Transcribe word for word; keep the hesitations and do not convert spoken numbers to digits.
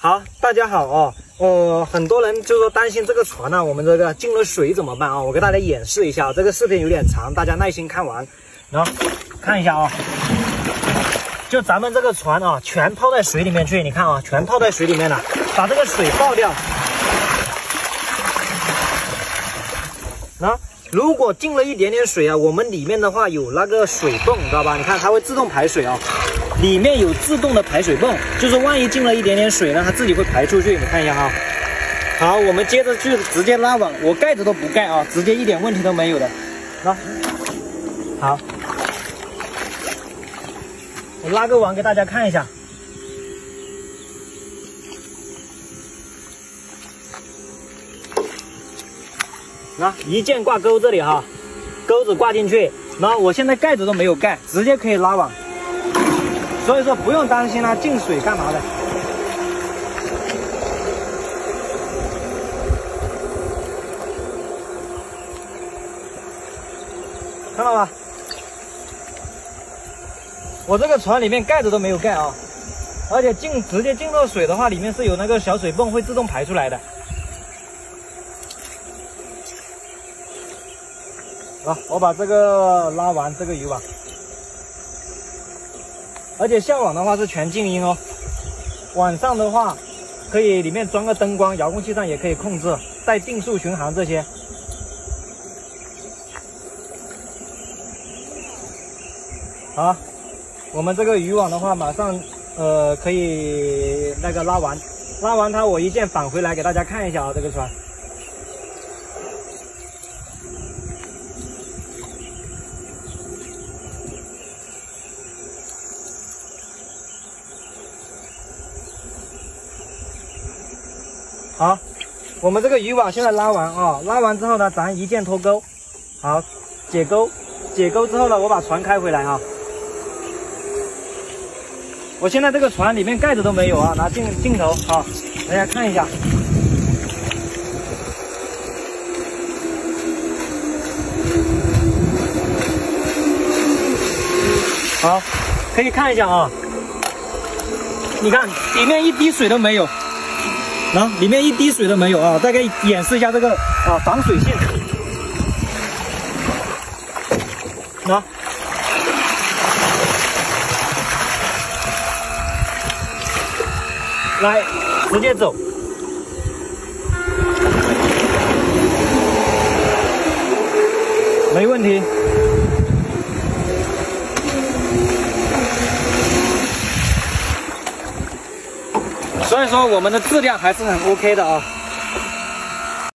好，大家好哦。呃，很多人就说担心这个船呢、啊，我们这个进了水怎么办啊？我给大家演示一下，这个视频有点长，大家耐心看完。然后看一下啊，就咱们这个船啊，全泡在水里面去，你看啊，全泡在水里面了，把这个水倒掉。然后如果进了一点点水啊，我们里面的话有那个水泵，你知道吧？你看它会自动排水啊。里面有自动的排水泵，就是万一进了一点点水呢，它自己会排出去。你看一下啊。好，我们接着去直接拉网，我盖子都不盖啊，直接一点问题都没有的。啊，好，我拉个网给大家看一下。那一键挂钩这里哈，钩子挂进去，然后我现在盖子都没有盖，直接可以拉网。所以说不用担心它进水干嘛的。看到吧？我这个船里面盖子都没有盖啊，而且进直接进到水的话，里面是有那个小水泵会自动排出来的。好，我把这个拉完这个渔网。而且下网的话是全静音哦，晚上的话可以里面装个灯光，遥控器上也可以控制，带定速巡航这些。好，我们这个渔网的话，马上呃可以那个拉完，拉完它我一键返回来给大家看一下啊，这个船。好，我们这个渔网现在拉完啊，拉完之后呢，咱一键脱钩，好，解钩，解钩之后呢，我把船开回来啊。我现在这个船里面盖子都没有啊，拿镜镜头啊，大家看一下。好，可以看一下啊，你看里面一滴水都没有。然后里面一滴水都没有啊！再给演示一下这个啊防水线。啊，来，直接走，没问题。所以说我们的质量还是很 OK 的啊。